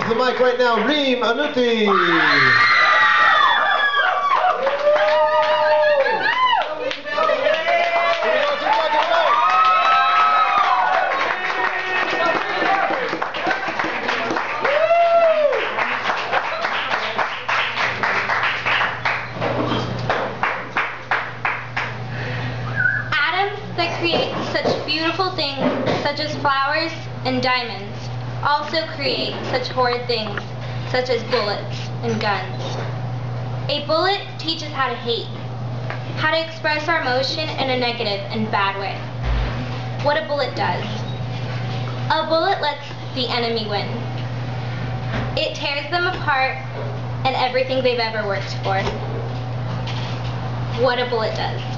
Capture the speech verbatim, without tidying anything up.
to the mic right now, Reem, Anuti. That create such beautiful things such as flowers and diamonds also create such horrid things such as bullets and guns. A bullet teaches how to hate, how to express our emotion in a negative and bad way. What a bullet does. A bullet lets the enemy win. It tears them apart and everything they've ever worked for. What a bullet does.